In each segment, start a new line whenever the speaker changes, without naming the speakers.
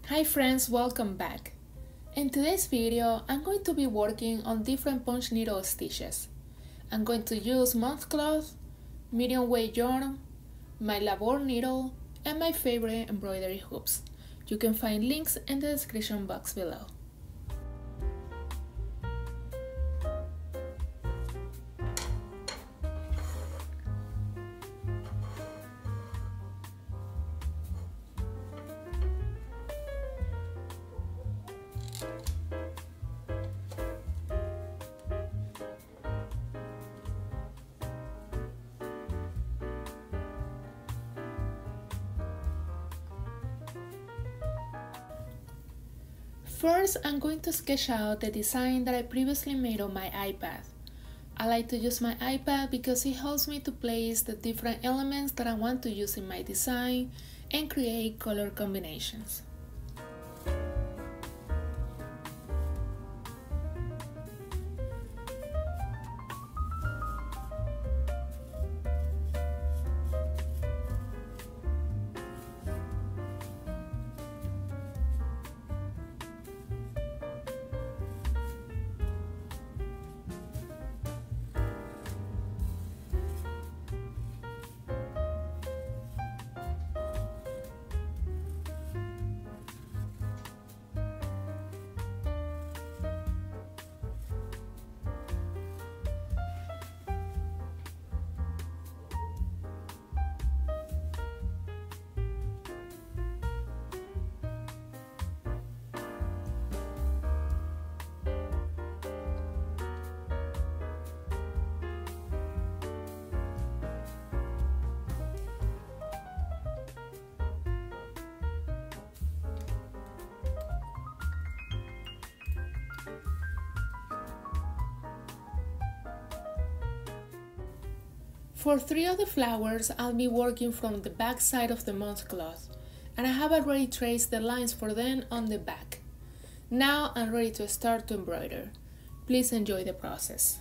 Hi friends, welcome back. In today's video, I'm going to be working on different punch needle stitches. I'm going to use moth cloth, medium weight yarn, my labor needle, and my favorite embroidery hoops. You can find links in the description box below. First, I'm going to sketch out the design that I previously made on my iPad. I like to use my iPad because it helps me to place the different elements that I want to use in my design and create color combinations. For 3 of the flowers, I'll be working from the back side of the moth cloth, and I have already traced the lines for them on the back. Now I'm ready to start to embroider. Please enjoy the process.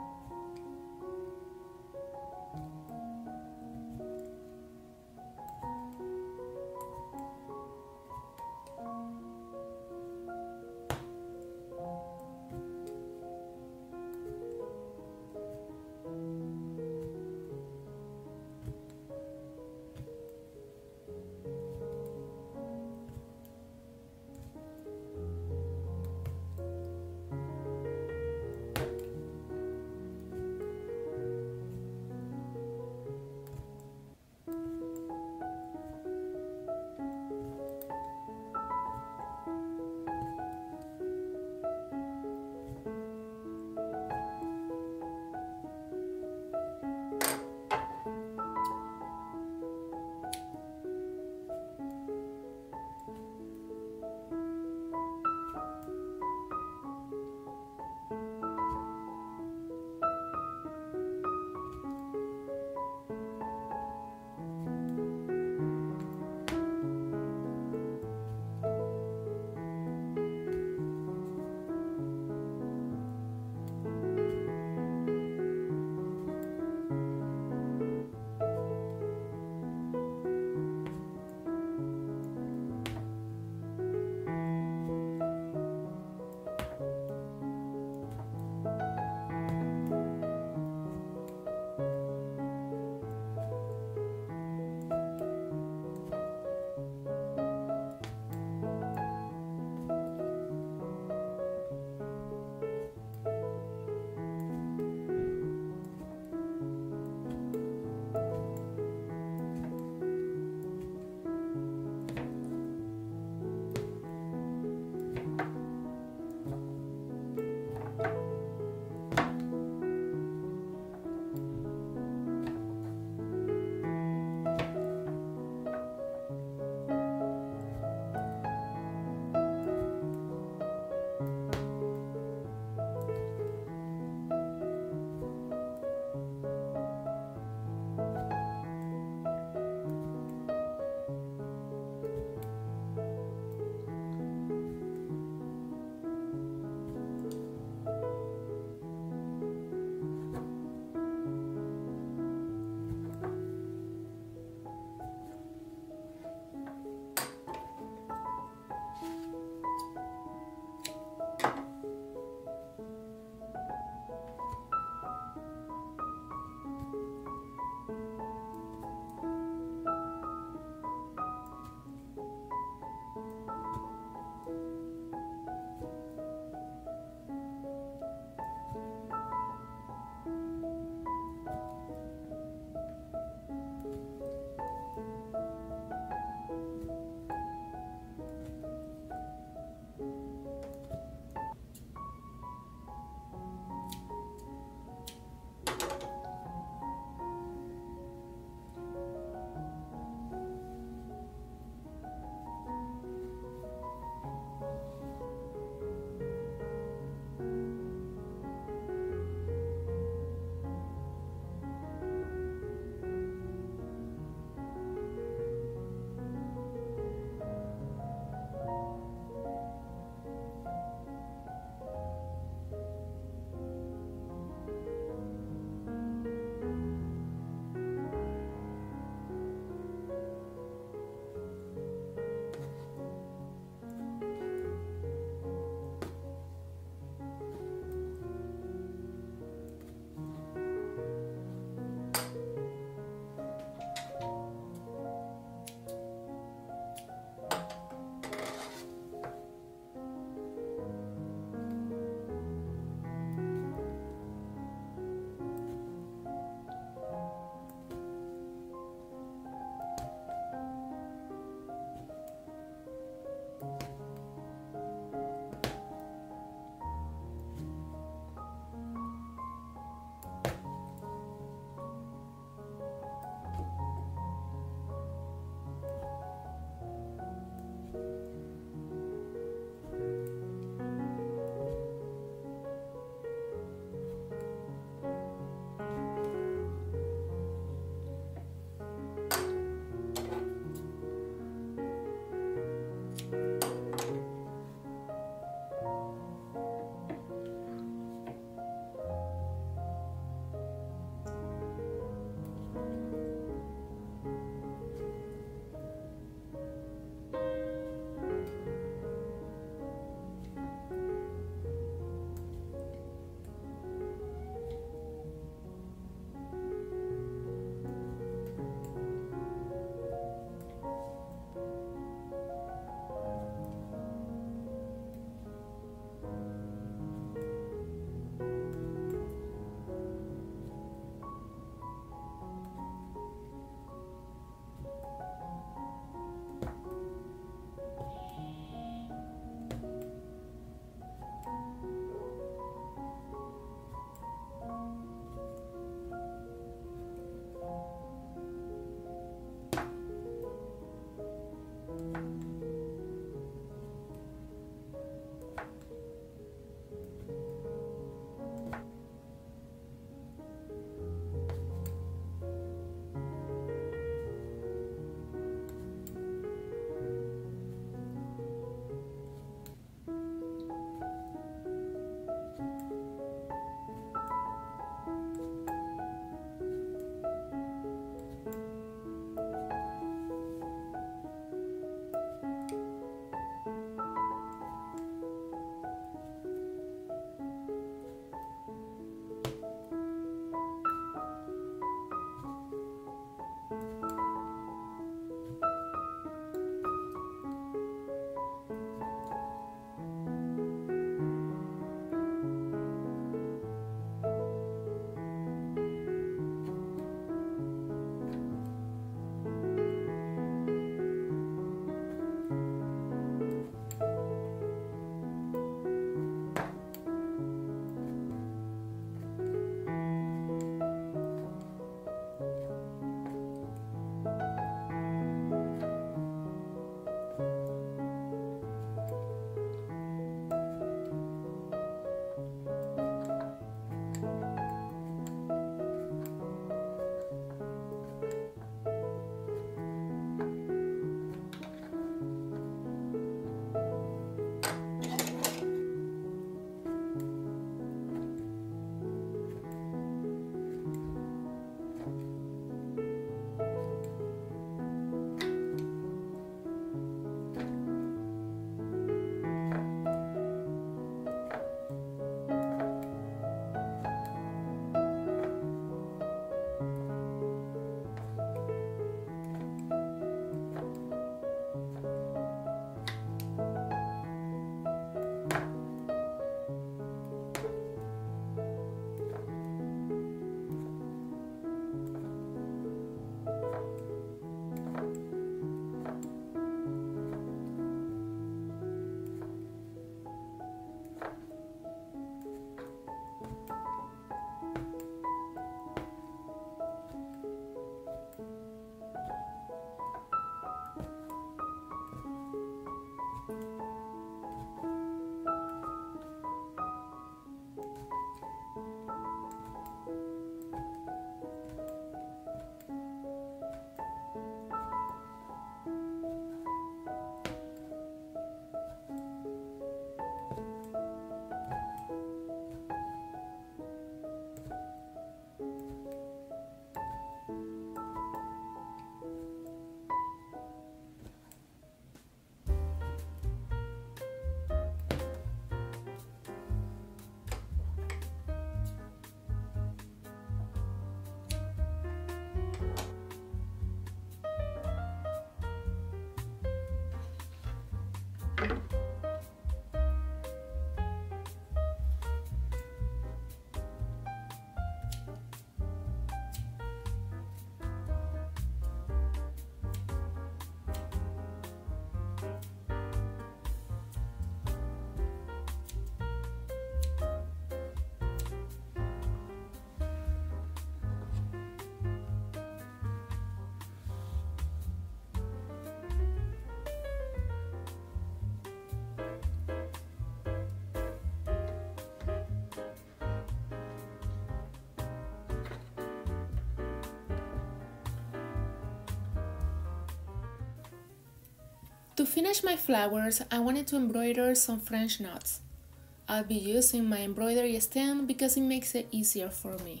To finish my flowers, I wanted to embroider some French knots. I'll be using my embroidery stand because it makes it easier for me.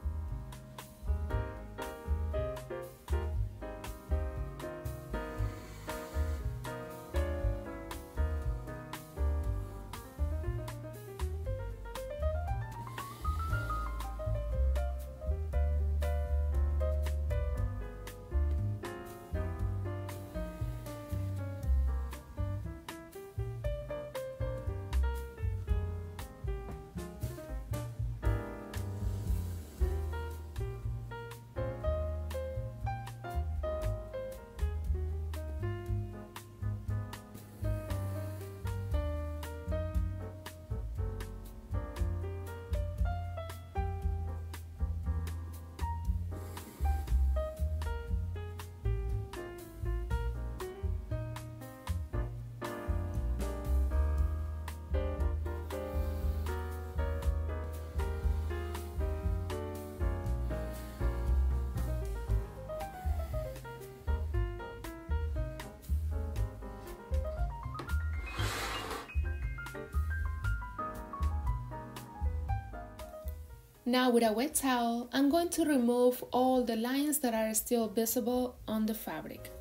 Now with a wet towel, I'm going to remove all the lines that are still visible on the fabric.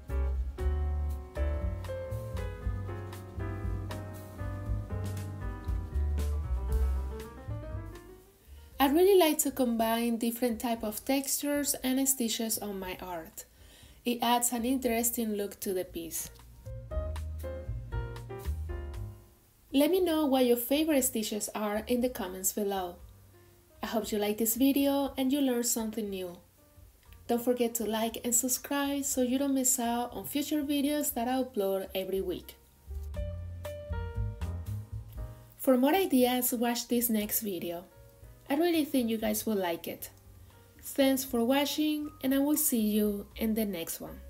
I really like to combine different types of textures and stitches on my art. It adds an interesting look to the piece. Let me know what your favorite stitches are in the comments below. I hope you like this video and you learned something new. Don't forget to like and subscribe so you don't miss out on future videos that I upload every week. For more ideas, watch this next video. I really think you guys will like it. Thanks for watching and I will see you in the next one.